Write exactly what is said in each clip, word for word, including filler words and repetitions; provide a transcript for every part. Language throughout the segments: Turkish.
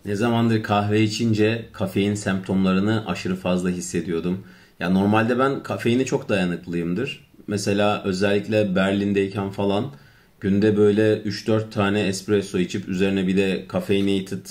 Ne zamandır kahve içince kafein semptomlarını aşırı fazla hissediyordum. Ya normalde ben kafeine çok dayanıklıyımdır. Mesela özellikle Berlin'deyken falan günde böyle üç dört tane espresso içip üzerine bir de caffeinated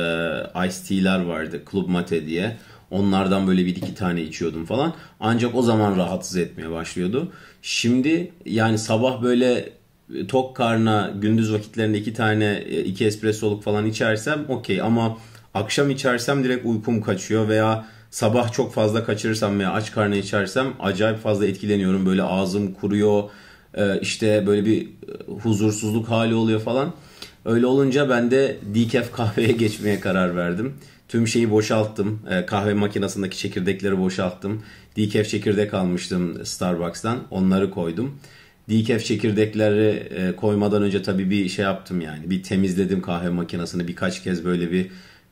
e, iced tea'ler vardı. Club Mate diye. Onlardan böyle bir iki tane içiyordum falan. Ancak o zaman rahatsız etmeye başlıyordu. Şimdi yani sabah böyle tok karna gündüz vakitlerinde iki tane e, iki espressoluk falan içersem okey, ama akşam içersem direkt uykum kaçıyor veya sabah çok fazla kaçırırsam veya aç karnına içersem acayip fazla etkileniyorum. Böyle ağzım kuruyor, e, işte böyle bir e, huzursuzluk hali oluyor falan. Öyle olunca ben de decaf kahveye geçmeye karar verdim. Tüm şeyi boşalttım. E, kahve makinesindeki çekirdekleri boşalttım. Decaf çekirdek almıştım Starbucks'tan. Onları koydum. Decaf çekirdekleri e, koymadan önce tabii bir şey yaptım yani. Bir temizledim kahve makinesini. Birkaç kez böyle bir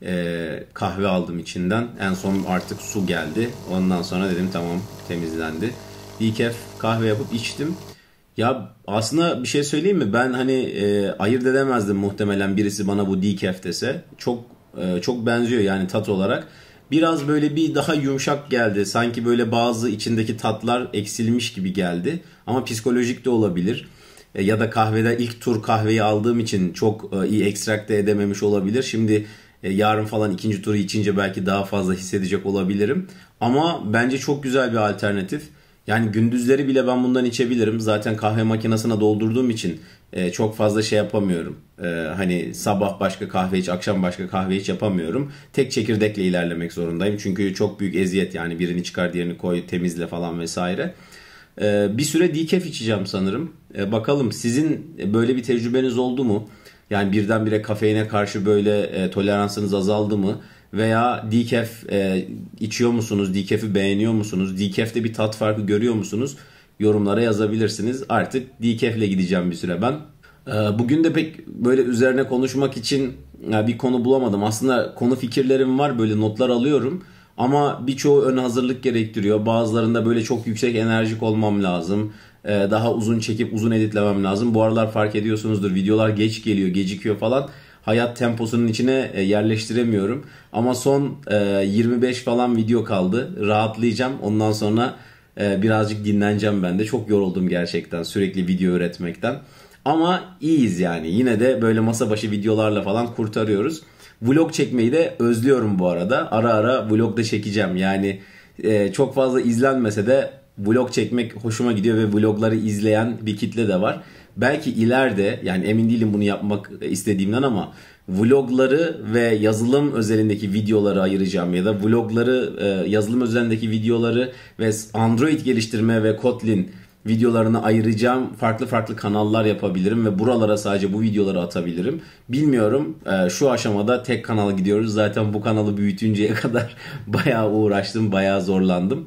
e, kahve aldım içinden. En son artık su geldi. Ondan sonra dedim tamam, temizlendi. Decaf kahve yapıp içtim. Ya aslında bir şey söyleyeyim mi? Ben hani e, ayırt edemezdim muhtemelen birisi bana bu decaf dese. Çok e, çok benziyor yani tat olarak. Biraz böyle bir daha yumuşak geldi. Sanki böyle bazı içindeki tatlar eksilmiş gibi geldi. Ama psikolojik de olabilir. E, ya da kahvede ilk tur kahveyi aldığım için çok e, iyi ekstrakte edememiş olabilir. Şimdi e, yarın falan ikinci turu içince belki daha fazla hissedecek olabilirim. Ama bence çok güzel bir alternatif. Yani gündüzleri bile ben bundan içebilirim. Zaten kahve makinesine doldurduğum için e, çok fazla şey yapamıyorum. E, hani sabah başka kahve iç, akşam başka kahve iç yapamıyorum. Tek çekirdekle ilerlemek zorundayım. Çünkü çok büyük eziyet yani, birini çıkar diğerini koy, temizle falan vesaire. E, bir süre decaf içeceğim sanırım. E, bakalım sizin böyle bir tecrübeniz oldu mu? Yani birdenbire kafeine karşı böyle e, toleransınız azaldı mı? Veya decaf e, içiyor musunuz? Decaf'i beğeniyor musunuz? Decaf'te bir tat farkı görüyor musunuz? Yorumlara yazabilirsiniz. Artık decaf'le gideceğim bir süre ben. E, bugün de pek böyle üzerine konuşmak için ya, bir konu bulamadım. Aslında konu fikirlerim var, böyle notlar alıyorum. Ama birçoğu ön hazırlık gerektiriyor. Bazılarında böyle çok yüksek enerjik olmam lazım. E, daha uzun çekip uzun editlemem lazım. Bu aralar fark ediyorsunuzdur, videolar geç geliyor, gecikiyor falan. Hayat temposunun içine e, yerleştiremiyorum. Ama son e, yirmi beş falan video kaldı. Rahatlayacağım. Ondan sonra e, birazcık dinleneceğim ben de. Çok yoruldum gerçekten sürekli video üretmekten. Ama iyiyiz yani. Yine de böyle masa başı videolarla falan kurtarıyoruz. Vlog çekmeyi de özlüyorum bu arada. Ara ara vlog da çekeceğim. Yani e, çok fazla izlenmese de vlog çekmek hoşuma gidiyor ve vlogları izleyen bir kitle de var. Belki ileride, yani emin değilim bunu yapmak istediğimden, ama vlogları ve yazılım özelindeki videoları ayıracağım ya da vlogları, e, yazılım özelindeki videoları ve Android geliştirme ve Kotlin videolarını ayıracağım farklı farklı kanallar yapabilirim ve buralara sadece bu videoları atabilirim. Bilmiyorum. E, şu aşamada tek kanala gidiyoruz. Zaten bu kanalı büyütünceye kadar bayağı uğraştım, bayağı zorlandım.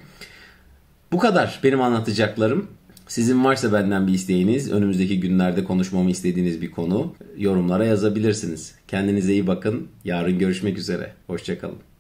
Bu kadar benim anlatacaklarım. Sizin varsa benden bir isteğiniz, önümüzdeki günlerde konuşmamı istediğiniz bir konu yorumlara yazabilirsiniz. Kendinize iyi bakın. Yarın görüşmek üzere. Hoşça kalın.